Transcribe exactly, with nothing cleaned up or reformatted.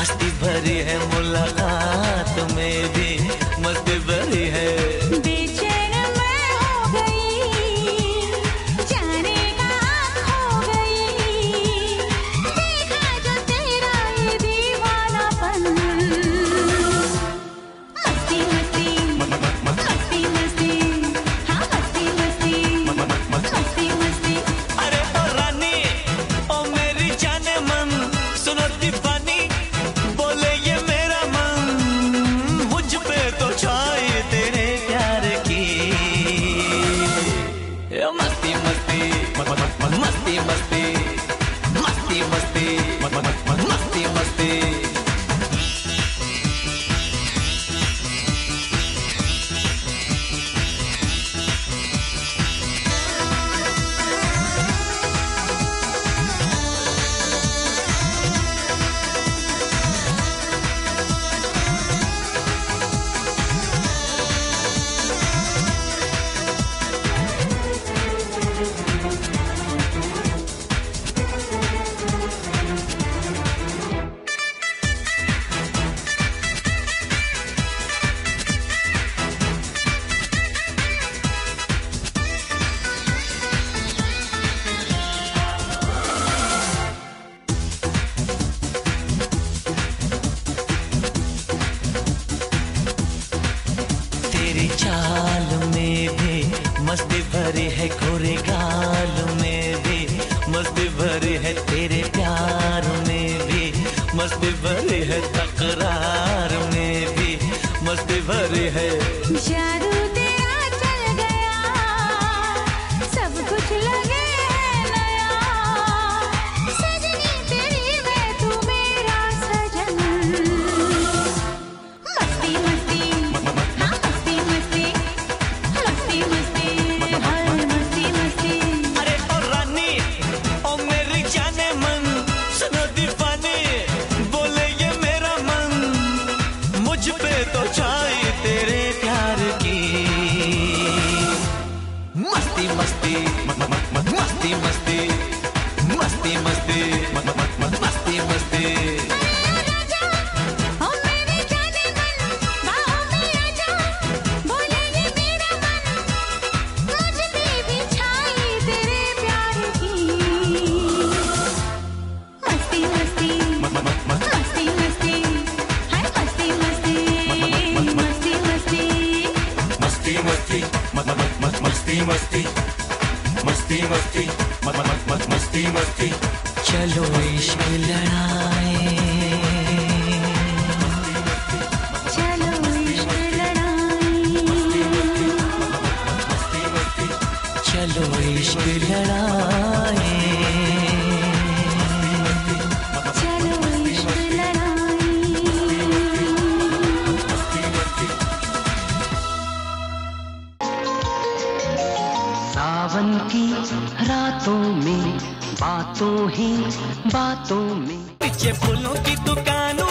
मस्ती भरी है मुलाकात में भी मस्ती भरी है। बेचैन मैं हो गई, जाने कहाँ खो गई, देखा जो तेरा ये दीवानापन। मस्ती मस्ती मस्ती मस्ती, हाँ मस्ती मस्ती मस्ती मस्ती। अरे ओ रानी ओ मेरी जाने मन, सुनो दीवानी बोले ये मेरा मन, मुझ पे तो छाए तेरे प्यार की ये मस्ती मस्ती मस्ती मस्ती मस्ती मस्ती मस्ती मस्ती। तेरी चाल में भी मस्ती भरी है, गोरे गाल में भी मस्ती भरी है, तेरे प्यार में भी मस्ती भरी है, तकरार में भी मस्ती भरी है। जादू तेरा चल गया, सब कुछ लगे है नया, सजनी तेरी मैं तू मेरा सजन। मस्ती मस्ती हाँ मस्ती मस्ती मस्ती मस्ती हाँ मस्ती मस्ती। अरे ओ रानी ओ मेरी जाने मन, सुनो दीवानी बोले ये मेरा मन, मुझ पे तो छाई तेरे प्यार की मस्ती मस्ती मस्ती मस्ती मस्ती मस्ती मस्ती मस्ती। राजा ओ मेरे जाने मन, बाहों में आजा, बोले ये मेरा मन, मुझ पे भी छाई तेरे प्यार की मस्ती मस्ती मस्ती मस्ती हाय मस्ती मस्ती मस्ती मस्ती मस्ती मस्ती मस्ती मस्ती मस्ती मस्ती मस्ती मस्ती। चलो इश्क लड़ाए, चलो इश्क लड़ाई, चलो इश्क लड़ाए, चलो इश्क लड़ाई। सावन की रातों में बातों ही बातों में पीछे फूलों की दुकानों